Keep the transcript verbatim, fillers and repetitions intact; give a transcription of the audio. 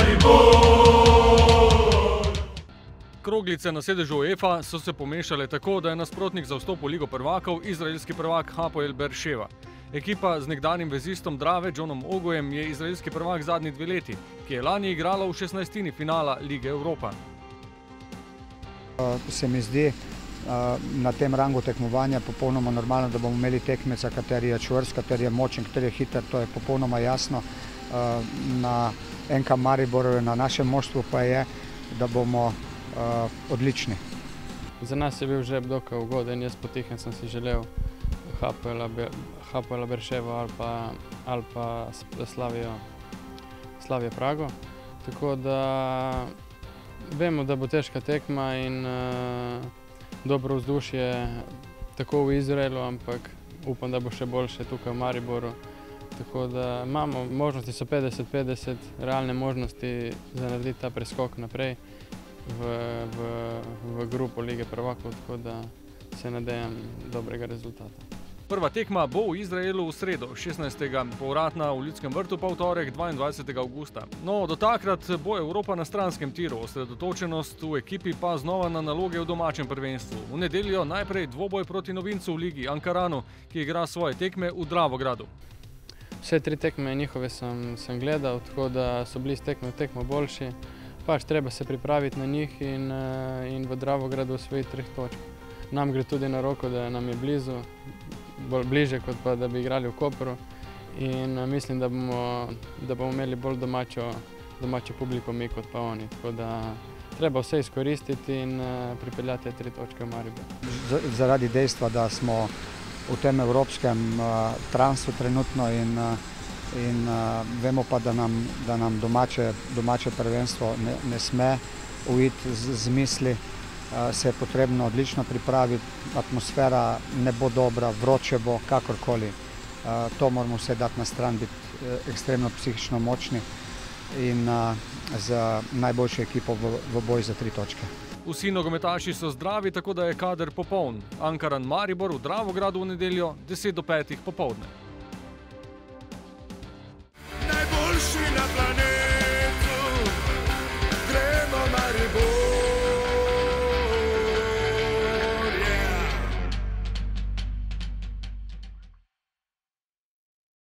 Kroglice na sedežu UEFA so se pomešale tako, da je nasprotnik za vstop v Ligo prvakov izraelski prvak Hapoel Be'er-Ševa. Ekipa z nekdanjim vezistom Drave Johnom Ogujem je izraelski prvak zadnji dve leti, ki je lani igrala v šestnajstini finala Lige Evropa. Se mi zdi na tem rangu tekmovanja popolnoma normalno, da bomo imeli tekmeca, kateri je čvrst, kateri je močen, kateri je hiter, to je popolnoma jasno. Na N K Mariboru, na našem moštvu pa je, da bomo odlični. Za nas je bil žreb dokaj ugoden, jaz potihem sem si želel Hapoela Be'er-Ševo ali pa, ali pa Slavijo, Slavijo Prago. Tako da vemo, da bo težka tekma in uh, dobro vzdušje tako v Izraelu, ampak upam, da bo še boljše tukaj v Mariboru. Tako da imamo, možnosti so petdeset petdeset, realne možnosti za narediti ta preskok naprej v, v, v grupo Lige prvakov, tako da se nadejam dobrega rezultata. Prva tekma bo v Izraelu v sredo, šestnajstega povratna v Ljudskem vrtu pa v torek, dvaindvajsetega avgusta. No, do takrat bo Evropa na stranskem tiru, osredotočenost v ekipi pa znova na naloge v domačem prvenstvu. V nedeljo najprej dvoboj proti novincu v ligi Ankaranu, ki igra svoje tekme v Dravogradu. Vse tri tekme njihove sem, sem gledal, tako da so bili s tekme v tekmo boljši. Pač treba se pripraviti na njih in, in v Dravogradu osvojiti treh točk. Nam gre tudi na roko, da nam je blizu, bolj bliže, kot pa da bi igrali v Kopru. In mislim, da bomo, da bomo imeli bolj domačo, domačo publiko mi kot pa oni. Tako da treba vse izkoristiti in pripeljati tri točke v Maribor. Zaradi dejstva, da smo v tem evropskem uh, transu trenutno in, uh, in uh, vemo pa, da nam, da nam domače, domače prvenstvo ne, ne sme uiti z, z misli. Uh, se je potrebno odlično pripraviti, atmosfera ne bo dobra, vroče bo, kakorkoli. Uh, to moramo vse dati na stran, biti uh, ekstremno psihično močni in uh, z najboljšo ekipo v, v boj za tri točke. Vsi nogometaši so zdravi, tako da je kader popoln. Ankaran Maribor v Dravogradu v nedeljo deset do petih popoldne.